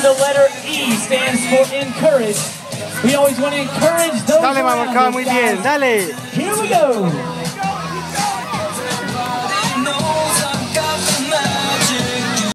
the letter E stands for encourage. We always want to encourage those Dale, around Mamarcado, us, muy guys. bien, dale. Here we go.